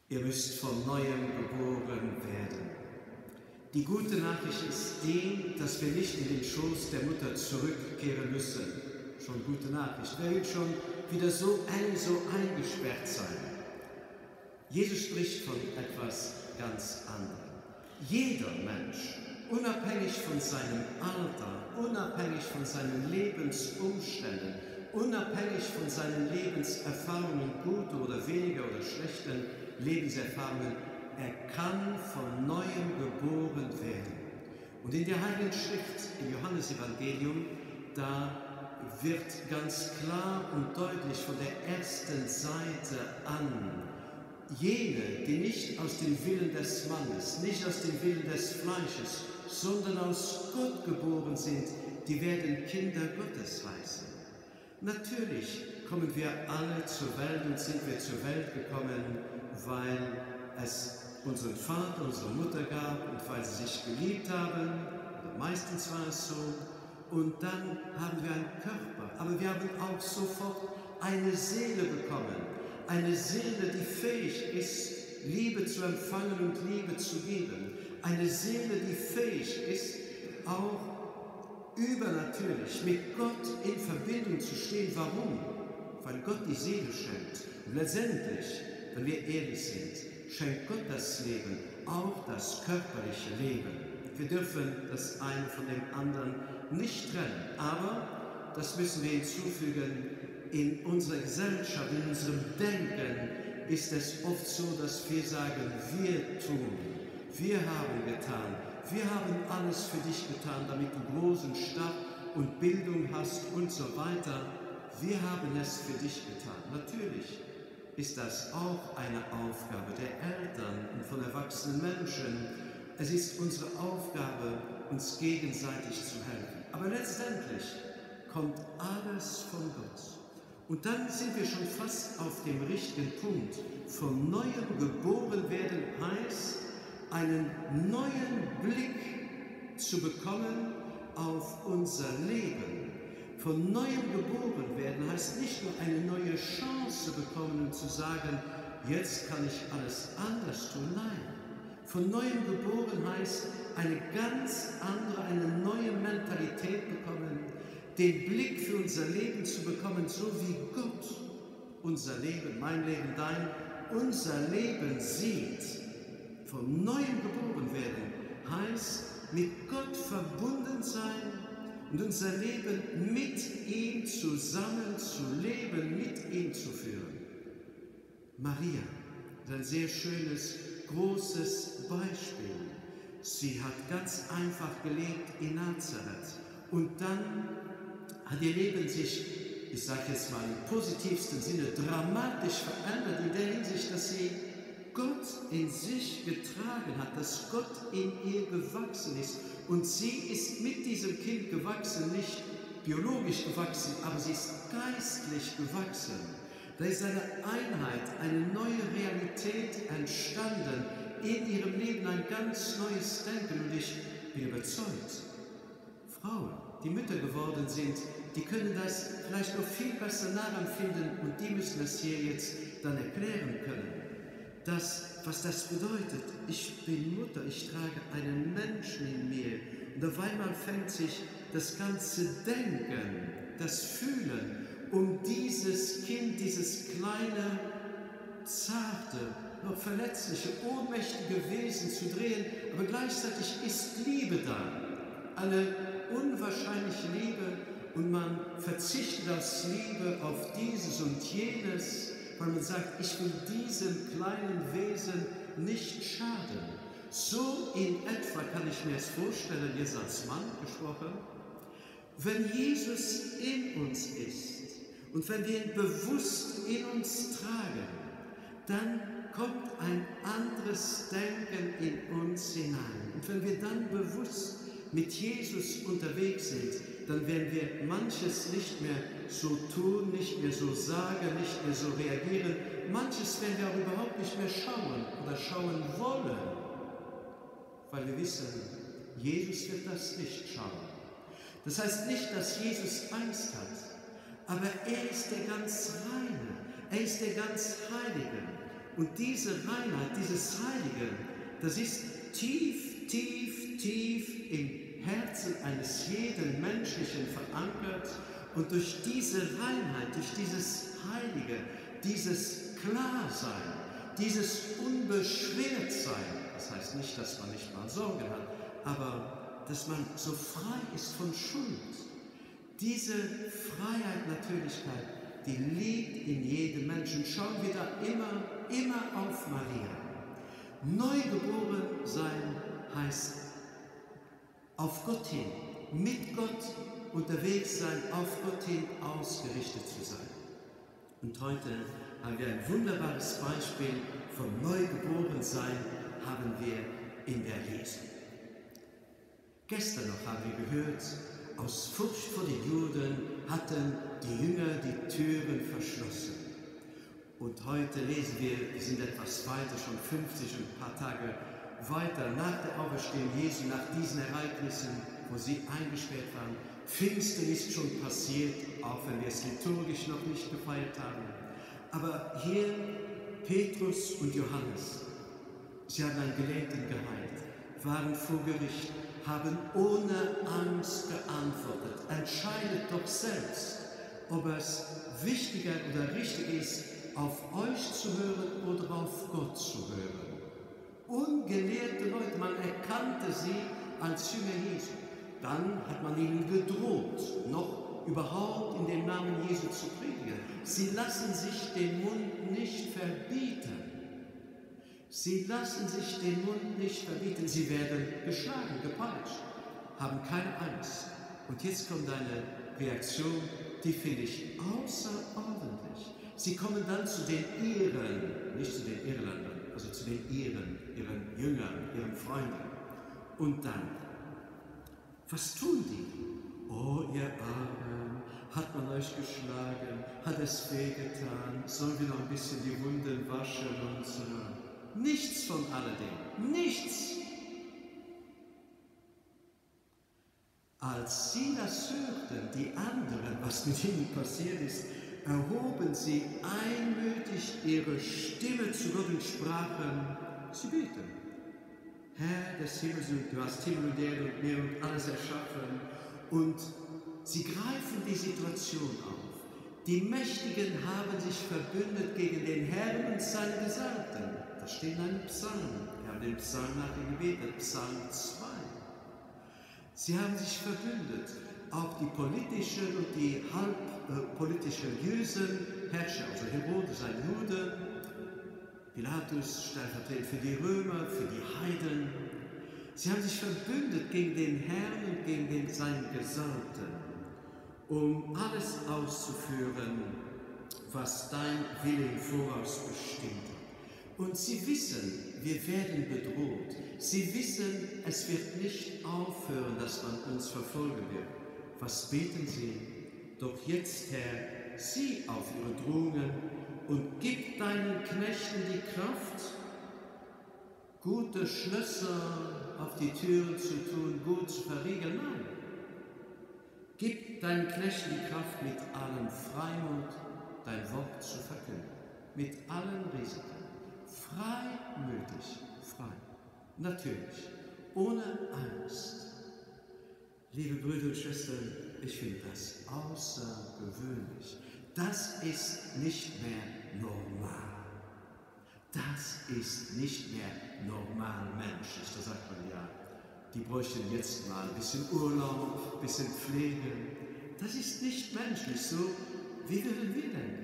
Ihr müsst von Neuem geboren werden. Die gute Nachricht ist die, dass wir nicht in den Schoß der Mutter zurückkehren müssen. Schon gute Nachricht. Wer will schon wieder so eng, so eingesperrt sein? Jesus spricht von etwas ganz anderem. Jeder Mensch, unabhängig von seinem Alter, unabhängig von seinen Lebensumständen, unabhängig von seinen Lebenserfahrungen, gute oder weniger oder schlechten Lebenserfahrungen, er kann von Neuem geboren werden. Und in der Heiligen Schrift, im Johannesevangelium, da wird ganz klar und deutlich von der ersten Seite an, jene, die nicht aus dem Willen des Mannes, nicht aus dem Willen des Fleisches, sondern aus Gott geboren sind, die werden Kinder Gottes heißen. Natürlich kommen wir alle zur Welt und sind wir zur Welt gekommen, weil es unseren Vater, unsere Mutter gab und weil sie sich geliebt haben, oder meistens war es so, und dann haben wir einen Körper, aber wir haben auch sofort eine Seele bekommen, eine Seele, die fähig ist, Liebe zu empfangen und Liebe zu geben, eine Seele, die fähig ist, auch übernatürlich mit Gott in Verbindung zu stehen. Warum? Weil Gott die Seele schenkt. Und letztendlich, wenn wir ehrlich sind, schenkt Gott das Leben, auch das körperliche Leben. Wir dürfen das eine von dem anderen nicht trennen. Aber, das müssen wir hinzufügen, in unserer Gesellschaft, in unserem Denken ist es oft so, dass wir sagen, wir tun, wir haben getan, wir haben alles für dich getan, damit du großen Stab und Bildung hast und so weiter. Wir haben es für dich getan. Natürlich ist das auch eine Aufgabe der Eltern und von erwachsenen Menschen. Es ist unsere Aufgabe, uns gegenseitig zu helfen. Aber letztendlich kommt alles von Gott. Und dann sind wir schon fast auf dem richtigen Punkt. Von Neuem geboren werden heißt, einen neuen Blick zu bekommen auf unser Leben. Von Neuem geboren werden heißt nicht nur eine neue Chance bekommen und zu sagen, jetzt kann ich alles anders tun. Nein, von Neuem geboren heißt eine ganz andere, eine neue Mentalität bekommen, den Blick für unser Leben zu bekommen, so wie Gott unser Leben, mein Leben, dein, unser Leben sieht. Von Neuem geboren werden heißt mit Gott verbunden sein und unser Leben mit ihm zusammen zu leben, mit ihm zu führen. Maria ist ein sehr schönes, großes Beispiel. Sie hat ganz einfach gelebt in Nazareth und dann hat ihr Leben sich, ich sage jetzt mal im positivsten Sinne, dramatisch verändert in der Hinsicht, dass sie Gott in sich getragen hat, dass Gott in ihr gewachsen ist. Und sie ist mit diesem Kind gewachsen, nicht biologisch gewachsen, aber sie ist geistlich gewachsen. Da ist eine Einheit, eine neue Realität entstanden, in ihrem Leben ein ganz neues Denken. Und ich bin überzeugt, Frauen, die Mütter geworden sind, die können das vielleicht noch viel besser nachempfinden und die müssen das hier jetzt dann erklären können. Was das bedeutet, ich bin Mutter, ich trage einen Menschen in mir und auf einmal fängt sich das ganze Denken, das Fühlen um dieses Kind, dieses kleine, zarte, noch verletzliche, ohnmächtige Wesen zu drehen, aber gleichzeitig ist Liebe da, eine unwahrscheinliche Liebe und man verzichtet aus Liebe auf dieses und jenes, weil man sagt, ich will diesem kleinen Wesen nicht schaden. So in etwa kann ich mir es vorstellen, jetzt als Mann gesprochen, wenn Jesus in uns ist und wenn wir ihn bewusst in uns tragen, dann kommt ein anderes Denken in uns hinein. Und wenn wir dann bewusst mit Jesus unterwegs sind, dann werden wir manches nicht mehr so tun, nicht mehr so sagen, nicht mehr so reagieren. Manches werden wir auch überhaupt nicht mehr schauen oder schauen wollen, weil wir wissen, Jesus wird das nicht schauen. Das heißt nicht, dass Jesus Angst hat, aber er ist der ganz Reine, er ist der ganz Heilige. Und diese Reinheit, dieses Heilige, das ist tief, tief, tief im Herzen eines jeden Menschlichen verankert. Und durch diese Reinheit, durch dieses Heilige, dieses Klarsein, dieses Unbeschwertsein, das heißt nicht, dass man nicht mal Sorgen hat, aber dass man so frei ist von Schuld. Diese Freiheit, Natürlichkeit, die liegt in jedem Menschen. Schauen wir da immer auf Maria. Neugeboren sein heißt auf Gott hin, mit Gott unterwegs sein, auf Gott hin ausgerichtet zu sein. Und heute haben wir ein wunderbares Beispiel von Neugeborensein, haben wir in der Lesung. Gestern noch haben wir gehört, aus Furcht vor den Juden hatten die Jünger die Türen verschlossen. Und heute lesen wir sind etwas weiter, schon 50 und ein paar Tage weiter, nach der Auferstehung Jesu, nach diesen Ereignissen, wo sie eingesperrt waren. Pfingsten ist schon passiert, auch wenn wir es liturgisch noch nicht gefeiert haben. Aber hier Petrus und Johannes, sie haben einen Gelähmten geheilt, waren vor Gericht, haben ohne Angst geantwortet. Entscheidet doch selbst, ob es wichtiger oder richtig ist, auf euch zu hören oder auf Gott zu hören. Ungelehrte Leute, man erkannte sie als Jünger Jesu. Dann hat man ihnen gedroht, noch überhaupt in dem Namen Jesu zu predigen. Sie lassen sich den Mund nicht verbieten. Sie lassen sich den Mund nicht verbieten. Sie werden geschlagen, gepeitscht, haben keine Angst. Und jetzt kommt eine Reaktion, die finde ich außerordentlich. Sie kommen dann zu den Iren, nicht zu den Irländern, also zu den Iren, ihren Jüngern, ihren Freunden. Und dann, was tun die? Oh, ihr Armen, hat man euch geschlagen? Hat es wehgetan? Sollen wir noch ein bisschen die Wunden waschen und so? Nichts von alledem, nichts. Als sie das hörten, die anderen, was mit ihnen passiert ist, erhoben sie einmütig ihre Stimme zu Gott und sprachen, sie beten. Herr des Himmels, du hast Himmel und Erde und Meer und alles erschaffen. Und sie greifen die Situation auf. Die Mächtigen haben sich verbündet gegen den Herrn und seine Gesalbten. Das steht in einem Psalm. Wir haben den Psalm nachher gebetet, Psalm 2. Sie haben sich verbündet. Auch die politischen und die halbpolitischen religiösen Herrscher, also Herodes, ein Jude, Pilatus, stellvertretend für die Römer, für die Heiden. Sie haben sich verbündet gegen den Herrn und gegen seinen Gesalbten, um alles auszuführen, was dein Wille im Voraus bestimmt hat. Und sie wissen, wir werden bedroht. Sie wissen, es wird nicht aufhören, dass man uns verfolgen wird. Was beten sie? Doch jetzt, Herr, sieh auf ihre Drohungen und gib deinen Knechten die Kraft, gute Schlösser auf die Türen zu tun, gut zu verriegeln. Nein. Gib deinen Knechten die Kraft, mit allem Freimut dein Wort zu verkünden. Mit allen Risiken. Freimütig, frei. Natürlich, ohne Angst. Liebe Brüder und Schwestern, ich finde das außergewöhnlich. Das ist nicht mehr normal. Das ist nicht mehr normal menschlich. Da sagt man ja, die bräuchten jetzt mal ein bisschen Urlaub, ein bisschen Pflege. Das ist nicht menschlich. So, wie würden wir denken?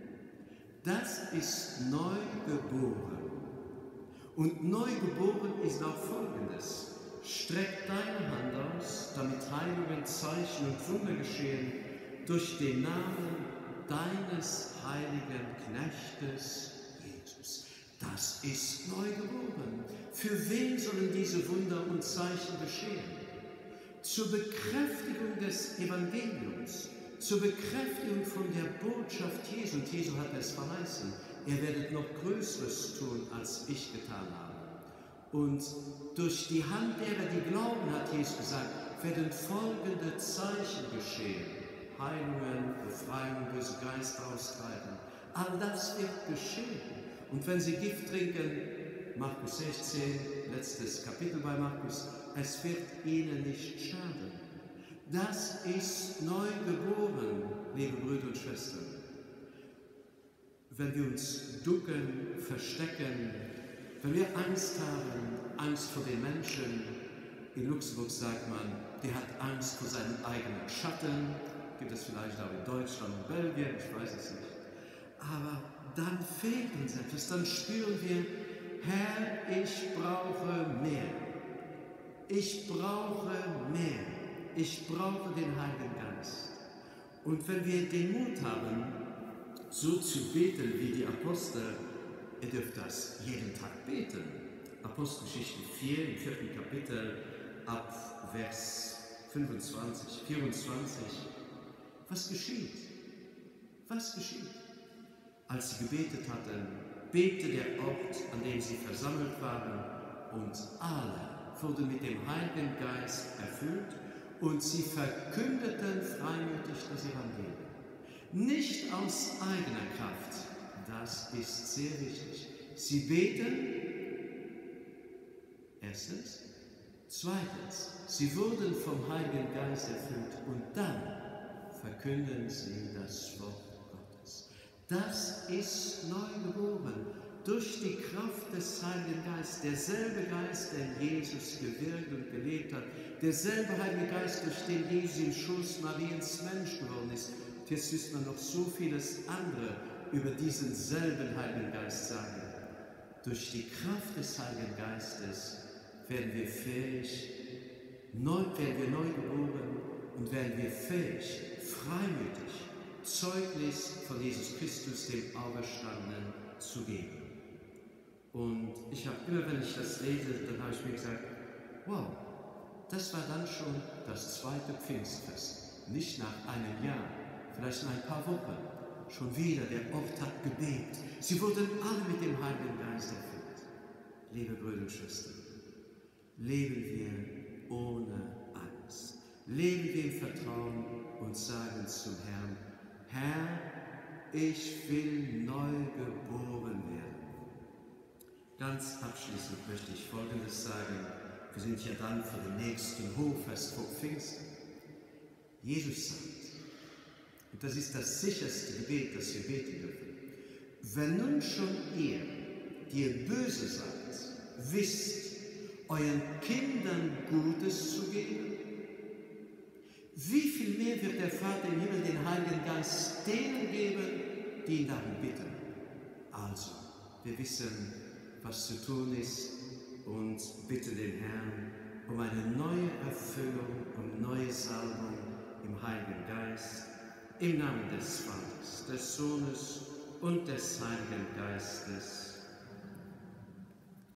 Das ist neugeboren. Und neugeboren ist auch Folgendes. Streck deine Hand aus, damit Heilungen, Zeichen und Wunder geschehen, durch den Namen deines heiligen Knechtes Jesus. Das ist neugeboren. Für wen sollen diese Wunder und Zeichen geschehen? Zur Bekräftigung des Evangeliums, zur Bekräftigung von der Botschaft Jesu. Und Jesu hat es verheißen. Ihr werdet noch Größeres tun, als ich getan habe. Und durch die Hand derer, die glauben, hat Jesus gesagt, werden folgende Zeichen geschehen. Heilungen, Befreiung, böse Geister austreiben. All das wird geschehen. Und wenn sie Gift trinken, Markus 16, letztes Kapitel bei Markus, es wird ihnen nicht schaden. Das ist neu geboren, liebe Brüder und Schwestern. Wenn wir uns ducken, verstecken, wenn wir Angst haben, Angst vor den Menschen, in Luxemburg sagt man, der hat Angst vor seinem eigenen Schatten, gibt es vielleicht auch in Deutschland und Belgien, ich weiß es nicht. Aber dann fehlt uns etwas, dann spüren wir, Herr, ich brauche mehr. Ich brauche mehr. Ich brauche den Heiligen Geist. Und wenn wir den Mut haben, so zu beten wie die Apostel, ihr dürft das jeden Tag beten. Apostelgeschichte 4, im 4. Kapitel, ab Vers 25, 24. Was geschieht? Was geschieht? Als sie gebetet hatten, bebte der Ort, an dem sie versammelt waren, und alle wurden mit dem Heiligen Geist erfüllt und sie verkündeten freimütig das Evangelium. Nicht aus eigener Kraft, das ist sehr wichtig. Sie beten, erstens. Zweitens, sie wurden vom Heiligen Geist erfüllt und dann verkünden sie das Wort Gottes. Das ist neu geboren durch die Kraft des Heiligen Geistes. Derselbe Geist, der Jesus gewirkt und gelebt hat, derselbe Heilige Geist, durch den Jesus im Schoß Mariens Mensch geworden ist. Und jetzt müsste man noch so vieles andere über diesen selben Heiligen Geist sagen. Durch die Kraft des Heiligen Geistes werden wir fähig, neu geboren und werden wir fähig, freimütig Zeugnis von Jesus Christus, dem Auferstandenen, zu geben. Und ich habe immer, wenn ich das lese, dann habe ich mir gesagt, wow, das war dann schon das zweite Pfingstfest. Nicht nach einem Jahr, vielleicht nach ein paar Wochen. Schon wieder, der Ort hat gebebt. Sie wurden alle mit dem Heiligen Geist erfüllt. Liebe Brüder und Schwestern, leben wir ohne Angst. Leben wir im Vertrauen und sagen zum Herrn, Herr, ich will neu geboren werden. Ganz abschließend möchte ich Folgendes sagen. Wir sind ja dann für den nächsten Hochfest vor Pfingsten. Jesus sagt, und das ist das sicherste Gebet, das wir beten dürfen, wenn nun schon ihr, die ihr böse seid, wisst, euren Kindern Gutes zu geben, wie viel mehr wird der Vater im Himmel den Heiligen Geist denen geben, die ihn darum bitten. Also, wir wissen, was zu tun ist und bitten den Herrn um eine neue Erfüllung, um neue Salbung im Heiligen Geist, im Namen des Vaters, des Sohnes und des Heiligen Geistes.